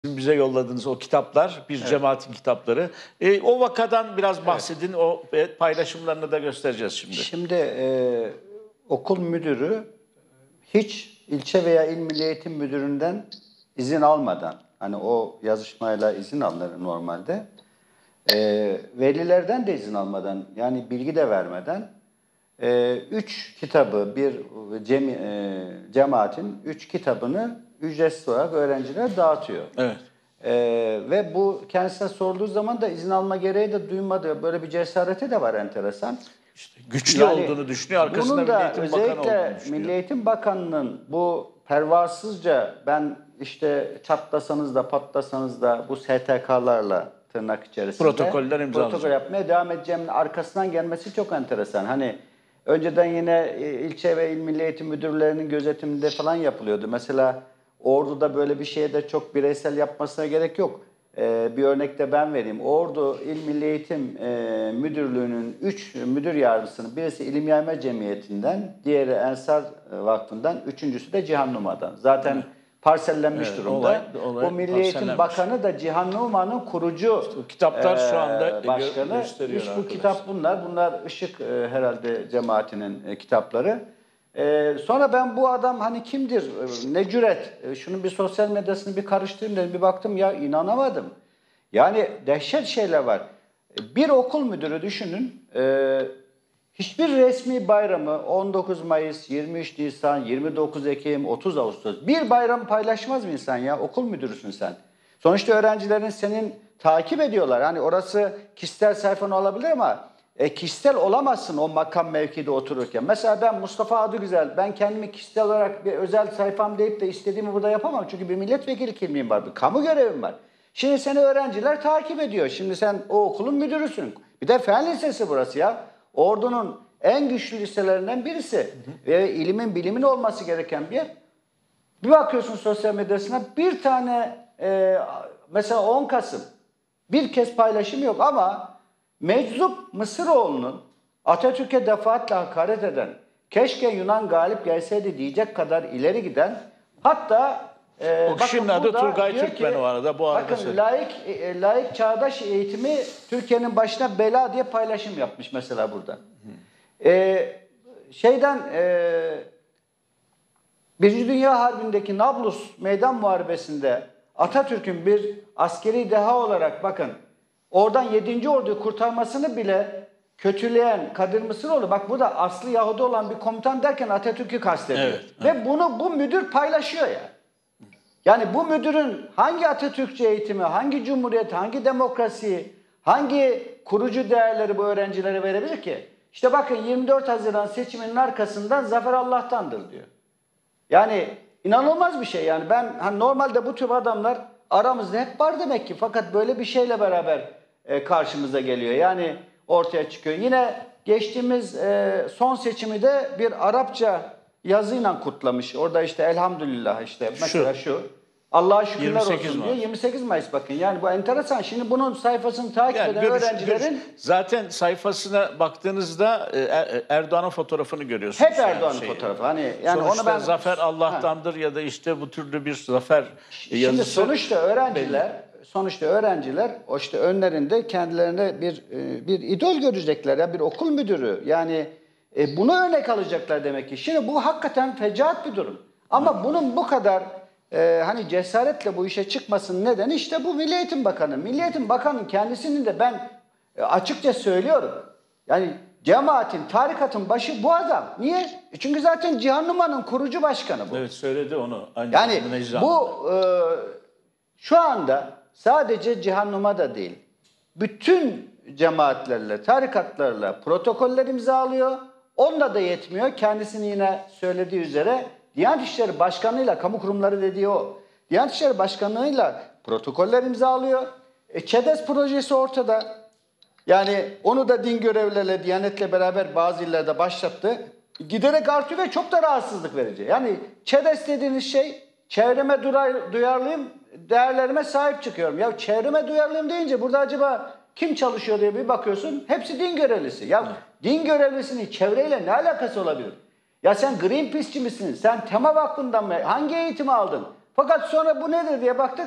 Bize yolladığınız o kitaplar, bir cemaatin kitapları. O vakadan biraz bahsedin, o paylaşımlarını da göstereceğiz şimdi. Şimdi okul müdürü hiç ilçe veya il milli eğitim müdüründen izin almadan, hani o yazışmayla izin alınır normalde, velilerden de izin almadan, yani bilgi de vermeden 3 kitabı bir cemaatin 3 kitabını ücretsiz olarak öğrencilere dağıtıyor. Evet. Ve bu kendisine sorduğu zaman da izin alma gereği de duymadı. Böyle bir cesareti de var, enteresan. İşte güçlü olduğunu düşünüyor. Arkasında bunun da Milli Eğitim Bakanı olduğunu özellikle düşünüyor. Milli Eğitim Bakanı'nın bu pervasızca, ben işte çatlasanız da patlasanız da bu STK'larla tırnak içerisinde Protokoller imzalayacak. protokol yapmaya devam edeceğimin arkasından gelmesi çok enteresan. Hani önceden yine ilçe ve il milli eğitim müdürlerinin gözetiminde falan yapılıyordu. Mesela Ordu'da böyle bir şeye de çok bireysel yapmasına gerek yok. Bir örnek de ben vereyim. Ordu İl Milli Eğitim Müdürlüğü'nün 3 müdür yardımcısının, birisi İlim Yayma Cemiyeti'nden, diğeri Ensar Vakfı'ndan, üçüncüsü de Cihan Numa'dan. Zaten parsellenmiş durumda. Olay o Milli Eğitim Bakanı da Cihan Numa'nın kurucu işte kitaplar şu anda başkanı. gösteriyor Bu kitap bunlar. Bunlar Işık herhalde cemaatinin kitapları. Sonra ben bu adam hani kimdir, ne cüret, şunun bir sosyal medyasını bir karıştırayım dedim, bir baktım ya inanamadım. Yani dehşet şeyler var. Bir okul müdürü düşünün, hiçbir resmi bayramı 19 Mayıs, 23 Nisan, 29 Ekim, 30 Ağustos bir bayram paylaşmaz mı insan ya? Okul müdürüsün sen. Sonuçta öğrencilerin senin takip ediyorlar. Hani orası kişisel sayfanı olabilir ama kişisel olamazsın o makam mevkide otururken. Mesela ben Mustafa Adıgüzel, ben kendimi kişisel olarak bir özel sayfam deyip de istediğimi burada yapamam. Çünkü bir milletvekili kimliğim var, bir kamu görevim var. Şimdi seni öğrenciler takip ediyor. Şimdi sen o okulun müdürüsün. Bir de fen lisesi burası ya. Ordu'nun en güçlü liselerinden birisi. Ve ilimin, bilimin olması gereken bir yer. Bir bakıyorsun sosyal medyasına bir tane mesela 10 Kasım bir kez paylaşım yok ama Meczup Mısıroğlu'nun Atatürk'e defaatle hakaret eden, keşke Yunan galip gelseydi diyecek kadar ileri giden, hatta o kişinin adı Turgay Türkmen o arada. Bakın laik çağdaş eğitimi Türkiye'nin başına bela diye paylaşım yapmış mesela burada. Birinci Dünya Harbi'ndeki Nablus Meydan Muharebesi'nde Atatürk'ün bir askeri deha olarak bakın oradan 7. Ordu'yu kurtarmasını bile kötüleyen Kadir Mısıroğlu, bak bu da aslı Yahudi olan bir komutan derken Atatürk'ü kastediyor. Evet, ve bunu bu müdür paylaşıyor ya. Yani bu müdürün hangi Atatürkçü eğitimi, hangi cumhuriyet, hangi demokrasi, hangi kurucu değerleri bu öğrencilere verebilir ki? İşte bakın 24 Haziran seçiminin arkasından zafer Allah'tandır diyor. Yani inanılmaz bir şey. Yani ben hani normalde bu tür adamlar aramızda hep var demek ki. Fakat böyle bir şeyle beraber karşımıza geliyor. Yani ortaya çıkıyor. Yine geçtiğimiz son seçimi de bir Arapça yazıyla kutlamış. Orada işte elhamdülillah işte mesela şu. Allah'a şükürler olsun diyor. 28 Mayıs bakın. Yani bu enteresan. Şimdi bunun sayfasını takip eden öğrencilerin... Zaten sayfasına baktığınızda Erdoğan'ın fotoğrafını görüyorsunuz. Hep Erdoğan'ın fotoğrafı. Hani yani sonuçta onu ben... zafer Allah'tandır ya da işte bu türlü bir zafer yazısı. Şimdi sonuçta öğrenciler o işte önlerinde kendilerine bir idol görecekler ya, bir okul müdürü. Yani bunu örnek alacaklar demek ki. Şimdi bu hakikaten fecaat bir durum. Ama bunun bu kadar hani cesaretle bu işe çıkmasının nedeni işte bu Milli Eğitim Bakanı. Milli Eğitim Bakanı'nın kendisinin de ben açıkça söylüyorum. Yani cemaatin, tarikatın başı bu adam. Niye? Çünkü zaten Cihan Numa'nın kurucu başkanı bu. Evet, söyledi onu. Yani bu şu anda sadece Cihan Numa da değil. Bütün cemaatlerle, tarikatlarla protokoller imzalıyor. Onunla da yetmiyor. Kendisini yine söylediği üzere Diyanet İşleri Başkanı'yla, kamu kurumları dediği o. Diyanet İşleri Başkanı'yla protokoller imzalıyor. ÇEDES projesi ortada. Yani onu da din görevlilerle, Diyanet'le beraber bazı illerde başlattı. Giderek artıyor ve çok da rahatsızlık verici. Yani ÇEDES dediğiniz şey, çevreme duyarlıyım, değerlerime sahip çıkıyorum. Ya çevreme duyarlıyım deyince burada acaba kim çalışıyor diye bir bakıyorsun. Hepsi din görevlisi. Ya din görevlisinin çevreyle ne alakası olabilir? Ya sen Greenpeace'ci misin? Sen Tema Vakfı'ndan mı? Hangi eğitimi aldın? Fakat sonra bu nedir diye baktık.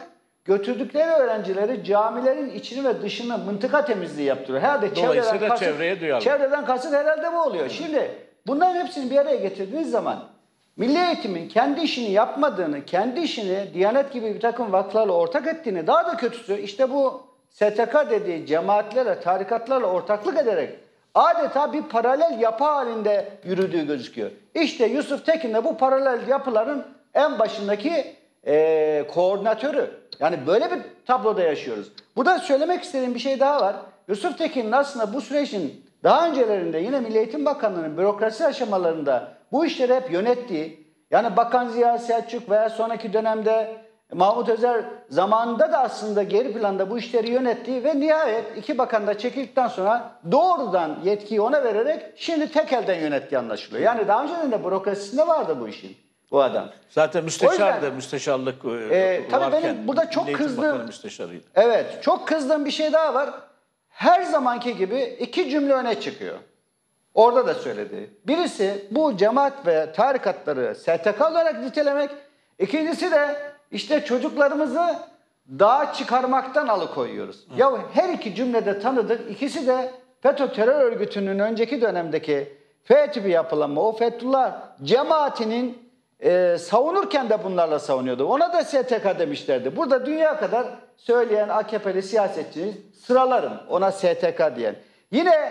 götürdükleri öğrencileri camilerin içini ve dışını mıntıka temizliği yaptırıyor. Herhalde Dolayısıyla çevreye duyarlı. Çevreden kasıt herhalde bu oluyor. Şimdi bunların hepsini bir araya getirdiğiniz zaman milli eğitimin kendi işini yapmadığını, kendi işini Diyanet gibi bir takım vakıflarla ortak ettiğini, daha da kötüsü işte bu STK dediği cemaatlerle, tarikatlarla ortaklık ederek adeta bir paralel yapı halinde yürüdüğü gözüküyor. İşte Yusuf Tekin de bu paralel yapıların en başındaki koordinatörü. Yani böyle bir tabloda yaşıyoruz. Burada söylemek istediğim bir şey daha var. Yusuf Tekin'in aslında bu sürecin daha öncelerinde yine Milli Eğitim Bakanlığı'nın bürokrasi aşamalarında bu işleri hep yönettiği, yani Bakan Ziya Selçuk veya sonraki dönemde Mahmut Özer zamanında da aslında geri planda bu işleri yönettiği ve nihayet iki bakan da çekildikten sonra doğrudan yetkiyi ona vererek şimdi tek elden yönettiği anlaşılıyor. Yani daha önceden de bürokrasisinde vardı bu işin, bu adam. Zaten müsteşardı, müsteşarlık tabii varken. benim burada çok Milli Eğitim kızdığım, Bakanı müsteşarıydı. evet, çok kızdığım bir şey daha var. Her zamanki gibi iki cümle öne çıkıyor. Orada da söyledi. Birisi bu cemaat ve tarikatları STK olarak nitelemek. İkincisi de işte çocuklarımızı dağa çıkarmaktan alıkoyuyoruz. Ya her iki cümlede tanıdık. İkisi de FETÖ terör örgütünün önceki dönemdeki F tipi yapılanma, o Fethullah cemaatinin savunurken de bunlarla savunuyordu. Ona da STK demişlerdi. Burada dünya kadar söyleyen AKP'li siyasetçinin sıralarım ona STK diyen. Yine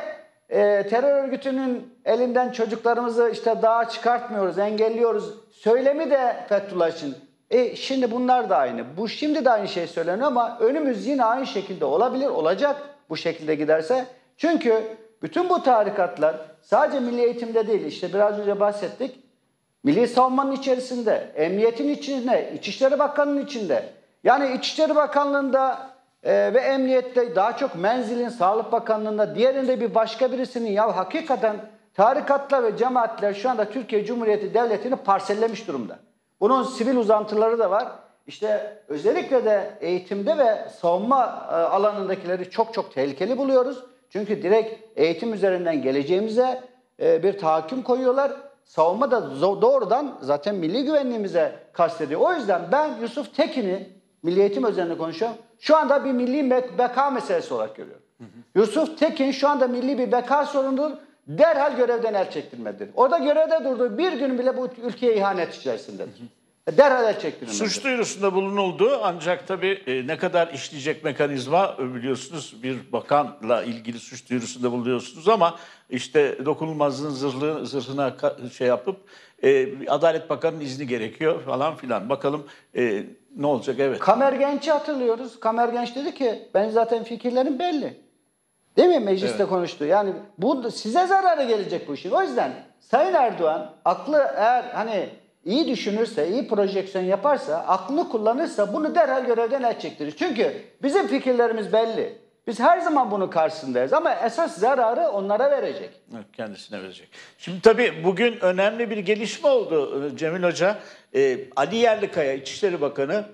terör örgütünün elinden çocuklarımızı işte dağa çıkartmıyoruz, engelliyoruz söylemi de Fethullah için. Şimdi bunlar da aynı. Bu şimdi de aynı şey söyleniyor ama önümüz yine aynı şekilde olabilir, olacak bu şekilde giderse. Çünkü bütün bu tarikatlar sadece milli eğitimde değil, işte biraz önce bahsettik. Milli Savunmanın içerisinde, emniyetin içinde, İçişleri Bakanlığı'nın içinde. Yani İçişleri Bakanlığı'nda ve emniyette daha çok menzilin, Sağlık Bakanlığı'nda, diğerinde bir başka birisinin, ya hakikaten tarikatlar ve cemaatler şu anda Türkiye Cumhuriyeti Devleti'ni parsellemiş durumda. Bunun sivil uzantıları da var. İşte özellikle de eğitimde ve savunma alanındakileri çok çok tehlikeli buluyoruz. Çünkü direkt eğitim üzerinden geleceğimize bir tahakküm koyuyorlar. Savunma da doğrudan zaten milli güvenliğimize kastediyor. O yüzden ben Yusuf Tekin'i, milli eğitim özelinde konuşuyorum, şu anda bir milli beka meselesi olarak görüyorum. Yusuf Tekin şu anda milli bir beka sorunudur. Derhal görevden el çektirmelidir. O da görevde durduğu bir gün bile bu ülkeye ihanet içerisindedir. Derhal el çektirmelidir. Suç duyurusunda bulunuldu ancak tabii ne kadar işleyecek mekanizma biliyorsunuz, bir bakanla ilgili suç duyurusunda bulunuyorsunuz ama işte dokunulmazlığın zırhına şey yapıp Adalet Bakanı'nın izni gerekiyor falan filan. Bakalım ne olacak, evet. Kamer Genç'i hatırlıyoruz. Kamer Genç dedi ki ben zaten fikirlerim belli. Değil mi? Mecliste evet, konuştu. Yani bu size zararı gelecek bu işin. O yüzden Sayın Erdoğan aklı eğer hani iyi düşünürse, iyi projeksiyon yaparsa, aklını kullanırsa bunu derhal görevden el çektirir. Çünkü bizim fikirlerimiz belli. Biz her zaman bunun karşısındayız ama esas zararı onlara verecek. Evet, kendisine verecek. Şimdi tabii bugün önemli bir gelişme oldu Cemil Hoca. Ali Yerlikaya İçişleri Bakanı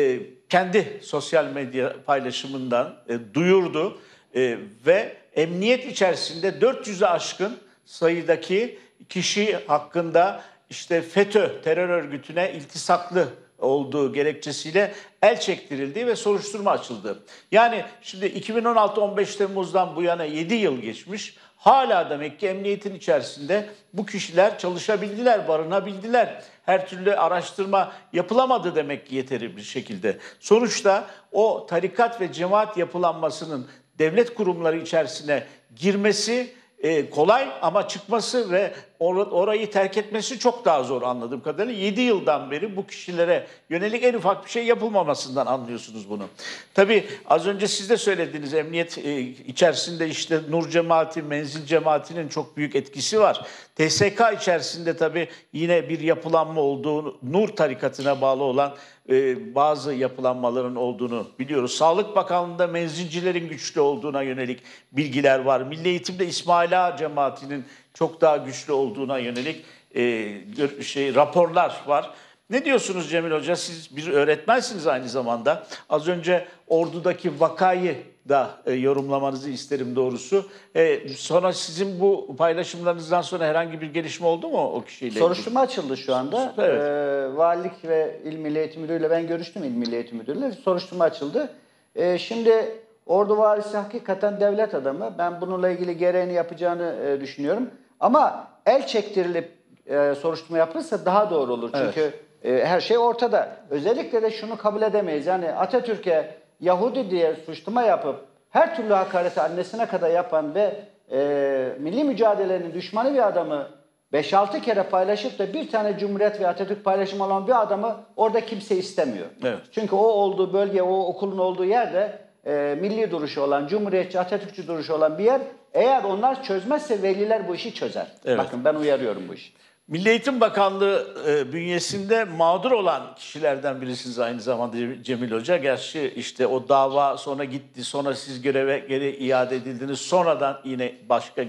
kendi sosyal medya paylaşımından duyurdu. Ve emniyet içerisinde 400'e aşkın sayıdaki kişi hakkında işte FETÖ terör örgütüne iltisaklı olduğu gerekçesiyle el çektirildi ve soruşturma açıldı. Yani şimdi 2016-15 Temmuz'dan bu yana 7 yıl geçmiş. Hala demek ki emniyetin içerisinde bu kişiler çalışabildiler, barınabildiler. Her türlü araştırma yapılamadı demek ki yeteri bir şekilde. Sonuçta o tarikat ve cemaat yapılanmasının devlet kurumları içerisine girmesi kolay ama çıkması ve orayı terk etmesi çok daha zor anladığım kadarıyla. 7 yıldan beri bu kişilere yönelik en ufak bir şey yapılmamasından anlıyorsunuz bunu. Tabii az önce siz de söylediğiniz emniyet içerisinde işte Nur Cemaati, Menzil Cemaati'nin çok büyük etkisi var. TSK içerisinde tabii yine bir yapılanma olduğunu, Nur tarikatına bağlı olan bazı yapılanmaların olduğunu biliyoruz. Sağlık Bakanlığı'nda menzilcilerin güçlü olduğuna yönelik bilgiler var. Milli Eğitim'de İsmail Ağa cemaatinin çok daha güçlü olduğuna yönelik raporlar var. Ne diyorsunuz Cemil Hoca? Siz bir öğretmensiniz aynı zamanda. Az önce ordudaki vakayı da yorumlamanızı isterim doğrusu. Sonra sizin bu paylaşımlarınızdan sonra herhangi bir gelişme oldu mu o kişiyle ilgili? Soruşturma açıldı şu anda. Evet. Valilik ve İl Milli Eğitim Müdürü'yle ben görüştüm, İl Milli Eğitim Müdürü'yle. Soruşturma açıldı. Şimdi Ordu Valisi hakikaten devlet adamı. Ben bununla ilgili gereğini yapacağını düşünüyorum. Ama el çektirilip soruşturma yapılırsa daha doğru olur. Çünkü her şey ortada. Özellikle de şunu kabul edemeyiz. Yani Atatürk'e Yahudi diye suçlama yapıp her türlü hakareti annesine kadar yapan ve milli mücadelenin düşmanı bir adamı 5-6 kere paylaşıp da bir tane Cumhuriyet ve Atatürk paylaşımı olan bir adamı orada kimse istemiyor. Evet. Çünkü o olduğu bölge, o okulun olduğu yerde milli duruşu olan, Cumhuriyetçi, Atatürkçü duruşu olan bir yer. Eğer onlar çözmezse veliler bu işi çözer. Evet. Bakın ben uyarıyorum bu işi. Milli Eğitim Bakanlığı bünyesinde mağdur olan kişilerden birisiniz aynı zamanda Cemil Hoca. Gerçi işte o dava sonra gitti, sonra siz göreve geri iade edildiniz. Sonradan yine başka